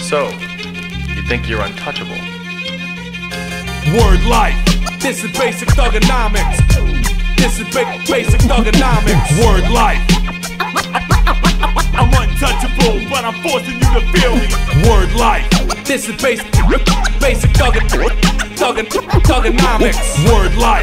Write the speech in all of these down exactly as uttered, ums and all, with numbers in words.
So, you think you're untouchable? Word life. This is basic thugonomics. This is ba basic thugonomics. Word life. I'm untouchable, but I'm forcing you to feel me. Word life. This is basic basic thugonomics. Word life.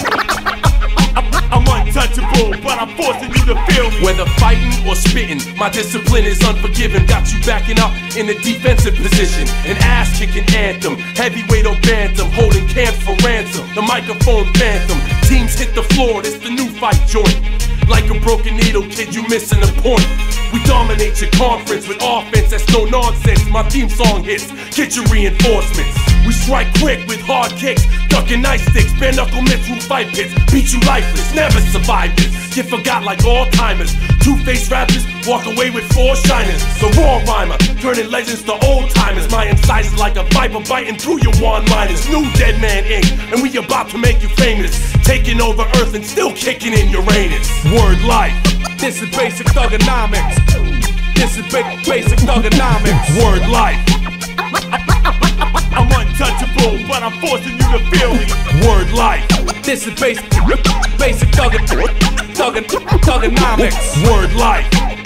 I'm untouchable, but I'm forcing you to feel me. Whether fighting or spitting, my discipline is unforgiving. Got you backing up in a defensive position. An ass-kicking anthem, heavyweight or bantam, holding camps for ransom. The microphone phantom, teams hit the floor, it's the new fight joint. Like a broken needle, kid, you missing the point. We dominate your conference with offense that's no nonsense. My theme song hits, get your reinforcements. We strike quick with hard kicks, ducking ice sticks, bare knuckle mitts through fight pits. Beat you lifeless, never survive this. Get forgot like all-timers. Two-faced rappers walk away with four shiners. The raw rhymer, turning legends to old-timers. My incisors like a viper biting through your one-liners. New Dead Man Incorporated, and we about to make you famous. Taking over Earth and still kicking in Uranus. Word life. This is basic thugonomics. This is ba basic thugonomics. Word life. I'm untouchable, but I'm forcing you to feel me. Word life. This is basic basic thugonomics. Word life.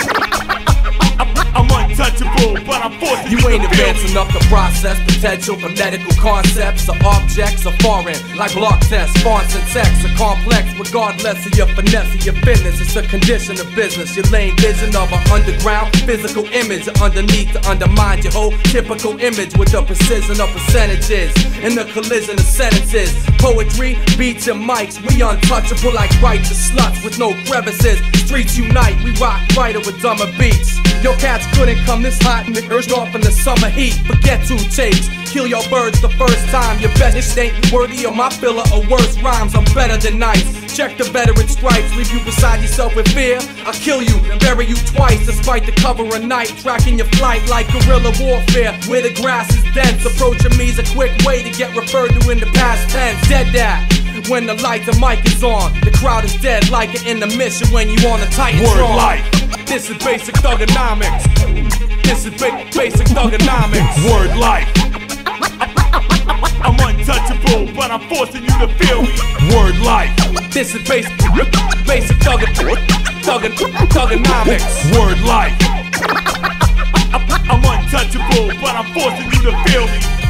I'm untouchable, but I'm forcing you, you ain't advanced enough to process potential phonetical concepts or objects are foreign, like block tests, fonts and texts are complex, regardless of your finesse or your fitness. It's a condition of business. Your lane vision of an underground physical image underneath to undermine your whole typical image with the precision of percentages and the collision of sentences. Poetry, beats and mics, we untouchable like righteous sluts with no crevices. Streets unite, we rock brighter with dumber beats. Your cats couldn't come this hot and urged off in the summer heat. Forget two takes, kill your birds the first time. Your best ain't worthy of my filler or worse rhymes. I'm better than nice. Check the veteran stripes, leave you beside yourself with fear. I'll kill you and bury you twice, despite the cover of night. Tracking your flight like guerrilla warfare, where the grass is dense. Approaching me is a quick way to get referred to in the past tense. Dead that. When the light, the mic is on, the crowd is dead like an intermission when you on a Titan Word song. Life. This is basic thugonomics. This is ba basic thugonomics. Word life. I'm untouchable, but I'm forcing you to feel me. Word life. This is basic basic thugonomics. Word life. I'm untouchable, but I'm forcing you to feel me.